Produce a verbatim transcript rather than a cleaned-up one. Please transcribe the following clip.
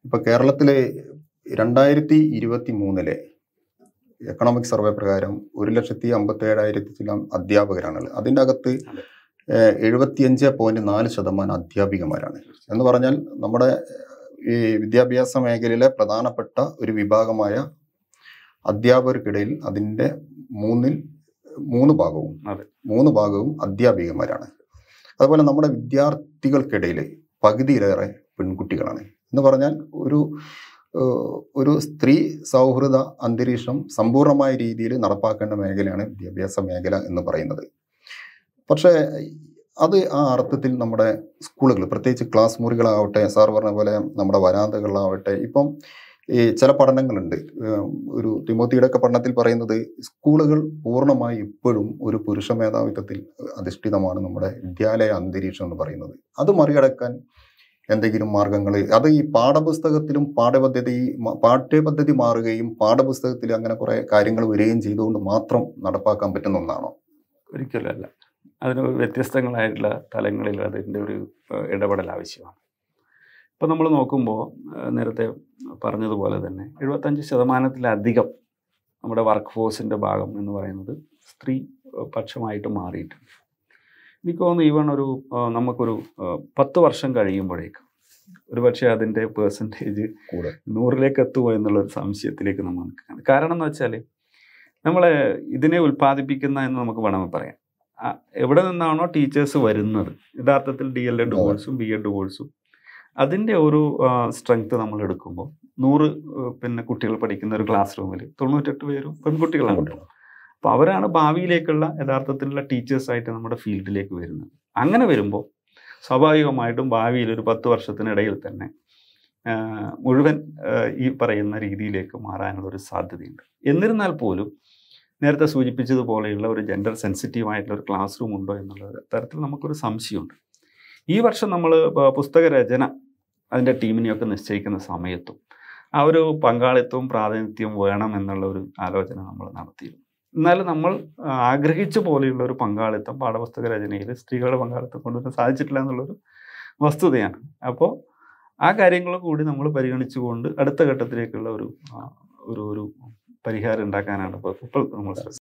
ഇപ്പൊ കേരളത്തിലെ രണ്ടായിരത്തി ഇരുപത്തി മൂന്നിലെ എക്കണോമിക് സർവേ പ്രകാരം ഒരു ലക്ഷത്തി അമ്പത്തി ഏഴായിരത്തി ചില അധ്യാപകരാണുള്ളത്. അതിൻ്റെ അകത്ത് എഴുപത്തിയഞ്ച് പോയിന്റ് നാല് ശതമാനം അധ്യാപികമാരാണ്. എന്ന് പറഞ്ഞാൽ നമ്മുടെ ഈ വിദ്യാഭ്യാസ മേഖലയിലെ പ്രധാനപ്പെട്ട ഒരു വിഭാഗമായ അധ്യാപകർക്കിടയിൽ അതിൻ്റെ മൂന്നിൽ മൂന്ന് ഭാഗവും മൂന്ന് ഭാഗവും അധ്യാപികമാരാണ്. അതുപോലെ നമ്മുടെ വിദ്യാർത്ഥികൾക്കിടയിൽ പകുതിയിലേറെ പെൺകുട്ടികളാണ്. എന്ന് പറഞ്ഞാൽ ഒരു ഒരു സ്ത്രീ സൗഹൃദ അന്തരീക്ഷം സമ്പൂർണമായ രീതിയിൽ നടപ്പാക്കേണ്ട മേഖലയാണ് വിദ്യാഭ്യാസ മേഖല എന്ന് പറയുന്നത്. പക്ഷേ അത് ആ അർത്ഥത്തിൽ നമ്മുടെ സ്കൂളുകൾ, പ്രത്യേകിച്ച് ക്ലാസ് മുറികളാവട്ടെ, സാർ പറഞ്ഞ പോലെ നമ്മുടെ വരാന്തകളാവട്ടെ, ഇപ്പം ഈ ചില പഠനങ്ങളുണ്ട്. ഒരു തിമോത്തിയുടെ ഒക്കെ പഠനത്തിൽ പറയുന്നത് സ്കൂളുകൾ പൂർണ്ണമായി ഇപ്പോഴും ഒരു പുരുഷ മേധാവിത്വത്തിൽ അധിഷ്ഠിതമാണ് നമ്മുടെ വിദ്യാലയ അന്തരീക്ഷം എന്ന് പറയുന്നത്. അത് മറികടക്കാൻ എന്തെങ്കിലും മാർഗങ്ങൾ, അത് ഈ പാഠപുസ്തകത്തിലും പാഠ്യപദ്ധതി പാഠ്യപദ്ധതി മാറുകയും പാഠപുസ്തകത്തിൽ അങ്ങനെ കുറെ കാര്യങ്ങൾ വരികയും ചെയ്തുകൊണ്ട് മാത്രം നടപ്പാക്കാൻ പറ്റുന്ന ഒന്നാണോ? ഒരിക്കലല്ല. അതിന് വ്യത്യസ്തങ്ങളായിട്ടുള്ള തലങ്ങളിൽ അതിൻ്റെ ഒരു ഇടപെടൽ ആവശ്യമാണ്. ഇപ്പോൾ നമ്മൾ നോക്കുമ്പോൾ നേരത്തെ പറഞ്ഞതുപോലെ തന്നെ എഴുപത്തഞ്ച് ശതമാനത്തിലധികം നമ്മുടെ വർക്ക് ഫോഴ്സിൻ്റെ ഭാഗം എന്ന് പറയുന്നത് സ്ത്രീ പക്ഷമായിട്ട് മാറിയിട്ടുണ്ട്. എനിക്ക് തോന്നുന്നു ഈവൺ ഒരു നമുക്കൊരു പത്ത് വർഷം കഴിയുമ്പോഴേക്കും ഒരു പക്ഷേ അതിൻ്റെ പേഴ്സൻറ്റേജ് നൂറിലേക്ക് എത്തുമോ എന്നുള്ളൊരു സംശയത്തിലേക്ക് നമ്മൾ നിൽക്കുകയാണ്. കാരണം എന്ന് വെച്ചാൽ നമ്മളെ ഇതിനെ ഉൽപ്പാദിപ്പിക്കുന്ന എന്ന് നമുക്ക് വേണമെങ്കിൽ പറയാം. എവിടെ നിന്നാണോ ടീച്ചേഴ്സ് വരുന്നത്, യഥാർത്ഥത്തിൽ ഡി എൽ എഡ് കോഴ്സും ബി എഡ് കോഴ്സും അതിൻ്റെ ഒരു സ്ട്രെങ്ത് നമ്മൾ എടുക്കുമ്പോൾ നൂറ് പിന്നെ കുട്ടികൾ പഠിക്കുന്ന ഒരു ക്ലാസ് റൂമിൽ തൊണ്ണൂറ്റെട്ട് പേരും പെൺകുട്ടികളാണ്. അപ്പോൾ അവരാണ് ഭാവിയിലേക്കുള്ള യഥാർത്ഥത്തിലുള്ള ടീച്ചേഴ്സായിട്ട് നമ്മുടെ ഫീൽഡിലേക്ക് വരുന്നത്. അങ്ങനെ വരുമ്പോൾ സ്വാഭാവികമായിട്ടും ഭാവിയിൽ ഒരു പത്ത് വർഷത്തിനിടയിൽ തന്നെ മുഴുവൻ ഈ പറയുന്ന രീതിയിലേക്ക് മാറാനുള്ളൊരു സാധ്യതയുണ്ട്. എന്നിരുന്നാൽ പോലും നേരത്തെ സൂചിപ്പിച്ചതുപോലെയുള്ള ഒരു ജെൻഡർ സെൻസിറ്റീവ് ആയിട്ടുള്ള ഒരു ക്ലാസ് റൂം ഉണ്ടോ എന്നുള്ള തരത്തിൽ നമുക്കൊരു സംശയമുണ്ട്. ഈ വർഷം നമ്മൾ പുസ്തക രചന അതിൻ്റെ ടീമിനെയൊക്കെ നിശ്ചയിക്കുന്ന സമയത്തും ആ ഒരു പങ്കാളിത്തവും പ്രാതിനിധ്യവും വേണം എന്നുള്ള ഒരു ആലോചന നമ്മൾ നടത്തിയിരുന്നു. എന്നാലും നമ്മൾ ആഗ്രഹിച്ച പോലെയുള്ള ഒരു പങ്കാളിത്തം പാഠപുസ്തക രചനയിൽ സ്ത്രീകളുടെ പങ്കാളിത്തം കൊണ്ടുവരാൻ സാധിച്ചിട്ടില്ല എന്നുള്ളൊരു വസ്തുതയാണ്. അപ്പോൾ ആ കാര്യങ്ങൾ കൂടി നമ്മൾ പരിഗണിച്ചുകൊണ്ട് അടുത്ത ഘട്ടത്തിലേക്കുള്ള ഒരു ഒരു ഒരു പരിഹാരം ഉണ്ടാക്കാനാണ് ഇപ്പോൾ ഇപ്പോൾ നമ്മൾ